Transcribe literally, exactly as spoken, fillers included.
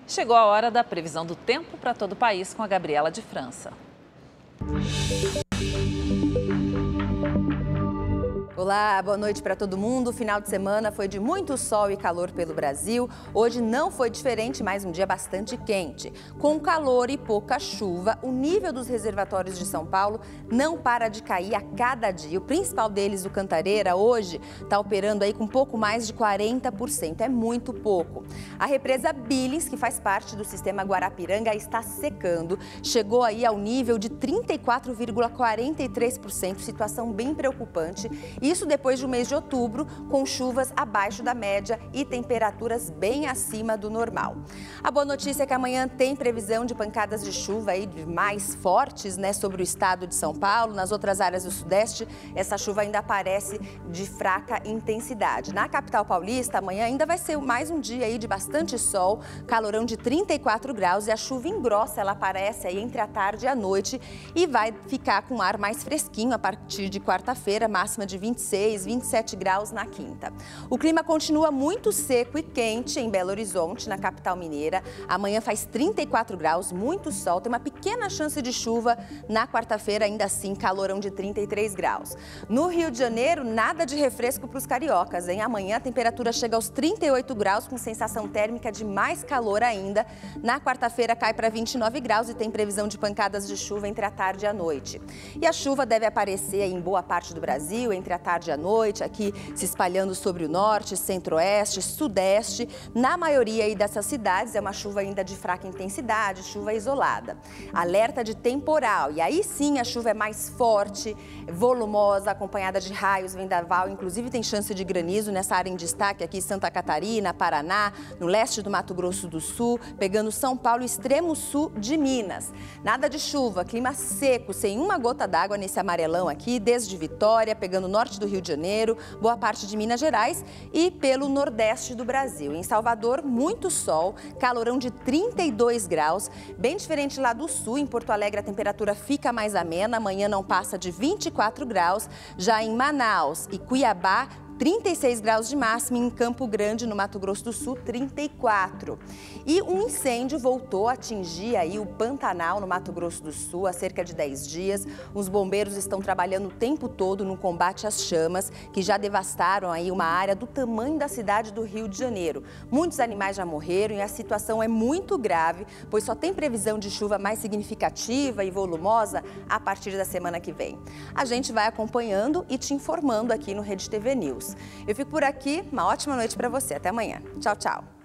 Chegou a hora da previsão do tempo para todo o país com a Gabriela de França. Olá, boa noite para todo mundo. O final de semana foi de muito sol e calor pelo Brasil. Hoje não foi diferente, mas um dia bastante quente. Com calor e pouca chuva, o nível dos reservatórios de São Paulo não para de cair a cada dia. O principal deles, o Cantareira, hoje está operando aí com um pouco mais de quarenta por cento. É muito pouco. A represa Billings, que faz parte do sistema Guarapiranga, está secando. Chegou aí ao nível de trinta e quatro vírgula quarenta e três por cento, situação bem preocupante. Isso depois de um mês de outubro, com chuvas abaixo da média e temperaturas bem acima do normal. A boa notícia é que amanhã tem previsão de pancadas de chuva aí mais fortes, né, sobre o estado de São Paulo. Nas outras áreas do Sudeste, essa chuva ainda aparece de fraca intensidade. Na capital paulista, amanhã ainda vai ser mais um dia aí de bastante sol, calorão de trinta e quatro graus, e a chuva engrossa, ela aparece aí entre a tarde e a noite e vai ficar com ar mais fresquinho a partir de quarta-feira, máxima de vinte e seis, vinte e sete graus na quinta. O clima continua muito seco e quente em Belo Horizonte, na capital mineira. Amanhã faz trinta e quatro graus, muito sol, tem uma pequena chance de chuva. Na quarta-feira, ainda assim, calorão de trinta e três graus. No Rio de Janeiro, nada de refresco para os cariocas, hein? Amanhã a temperatura chega aos trinta e oito graus, com sensação térmica de mais calor ainda. Na quarta-feira cai para vinte e nove graus e tem previsão de pancadas de chuva entre a tarde e a noite. E a chuva deve aparecer em boa parte do Brasil, entre a tarde e a noite, aqui se espalhando sobre o norte, centro-oeste, sudeste. Na maioria aí dessas cidades é uma chuva ainda de fraca intensidade, chuva isolada. Alerta de temporal, e aí sim a chuva é mais forte, volumosa, acompanhada de raios, vendaval, inclusive tem chance de granizo nessa área em destaque aqui, Santa Catarina, Paraná, no leste do Mato Grosso do Sul, pegando São Paulo, extremo sul de Minas. Nada de chuva, clima seco, sem uma gota d'água nesse amarelão aqui, desde Vitória, pegando o norte do Rio de Janeiro, boa parte de Minas Gerais e pelo nordeste do Brasil. Em Salvador, muito sol, calorão de trinta e dois graus, bem diferente lá do sul. Em Porto Alegre a temperatura fica mais amena, amanhã não passa de vinte e quatro graus. Já em Manaus e Cuiabá, trinta e seis graus de máxima, em Campo Grande, no Mato Grosso do Sul, trinta e quatro. E um incêndio voltou a atingir aí o Pantanal, no Mato Grosso do Sul, há cerca de dez dias. Os bombeiros estão trabalhando o tempo todo no combate às chamas, que já devastaram aí uma área do tamanho da cidade do Rio de Janeiro. Muitos animais já morreram e a situação é muito grave, pois só tem previsão de chuva mais significativa e volumosa a partir da semana que vem. A gente vai acompanhando e te informando aqui no Rede T V News. Eu fico por aqui, uma ótima noite para você. Até amanhã. Tchau, tchau.